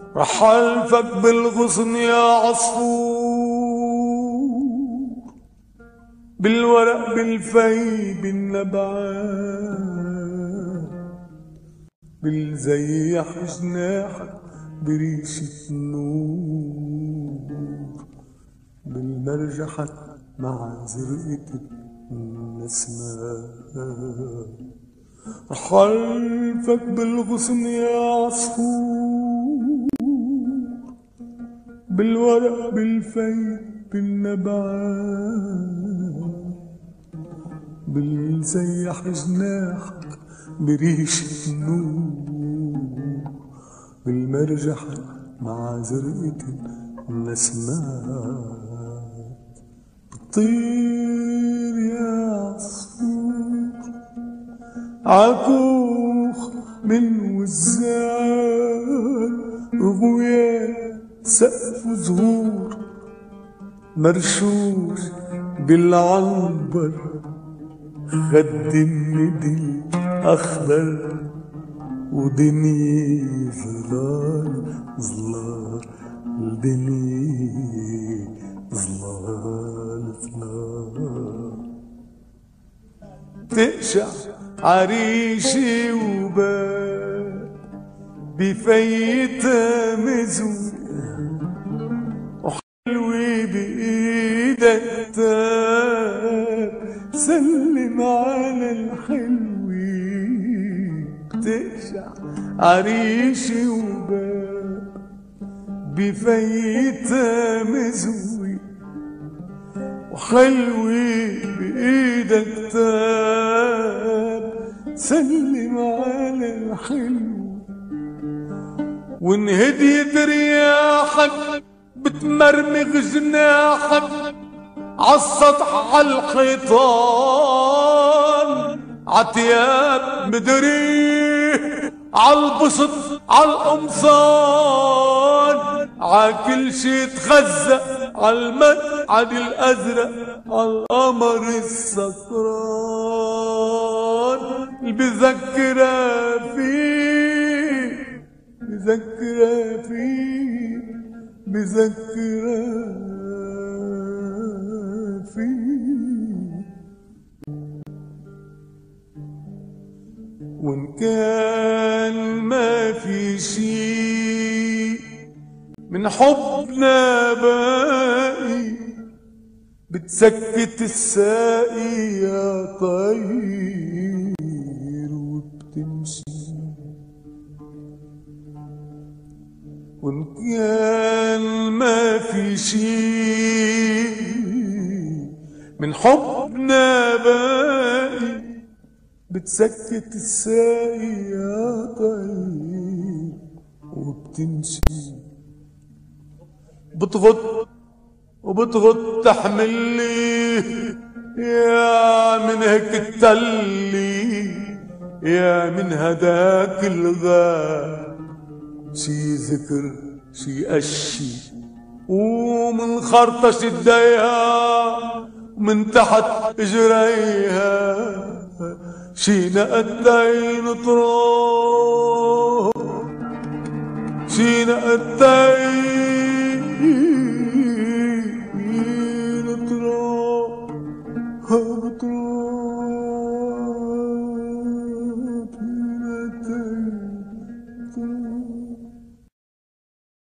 رح ألفك بالغصن يا عصفور، بالورق بالفي بالنبعات، بالزيح جناحك بريشة نور، بالمرجحة مع زرقة النسمات. رح ألفك بالغصن يا عصفور، بالورق بالفي بالنبعات، بالزيح جناحك بريشة نور، بالمرجحة مع زرقة النسمات. بطير يا عصفور عكوخ من وزان، غويان سقف زهور مرشوش بالعنبر، خد الندي أخضر ودنيا ظلال ظلال، الدنيا ظلال ظلال. تقشع عريشي وباب بفيتها مزوق، وحلوة بإيدك تاب سلم على الحلوة. تقشع عريشي وباب بفيتها مزوق، وحلوة بإيدك تاب سلم على الحلو. وإن هديت رياحك بتمرمغ جناحك عالسطح عالحيطان، عتياب مدري عالبسط عالقمصان، عاكل شي تخزق عالمقعد الازرق عالقمر السكران. بذكرها فيه بذكرها فيه بذكرها فيه. وإن كان ما في شي من حبنا باقي، بتسكت الساقي يا طير وبتمشي. وإن كان ما في شي من حبنا باقي، بتسكت الساقي يا طير وبتمشي. بتغط وبتغط تحملي يا من هيك التلي، يا من هداك الغاب شي ذكر شي قشي، ومن خرطش ايديها ومن تحت اجريها شي نقدين طروق، شي نقدين